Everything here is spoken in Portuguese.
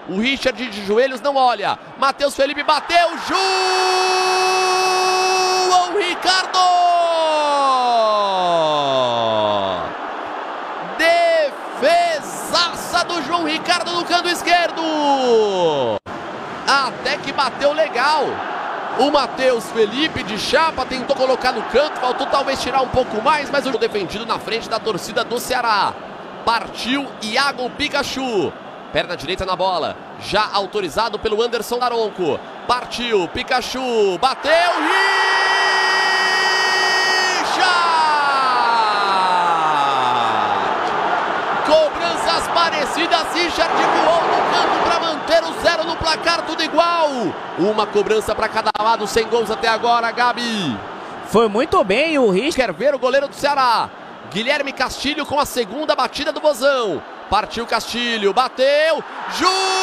O Richard de joelhos não olha. Matheus Felipe bateu. João Ricardo! Defesaça do João Ricardo no canto esquerdo. Até que bateu legal. O Matheus Felipe de chapa tentou colocar no canto, faltou talvez tirar um pouco mais, mas o defendido na frente da torcida do Ceará. Partiu Iago Pikachu. Perna direita na bola, já autorizado pelo Anderson Daronco. Partiu, Pikachu, bateu, Richard! Cobranças parecidas, Richard voou no campo para manter o 0 no placar, tudo igual. Uma cobrança para cada lado, sem gols até agora, Gabi. Foi muito bem o Richard. Quer ver o goleiro do Ceará. Guilherme Castilho com a segunda batida do Vozão. Partiu Castilho, bateu,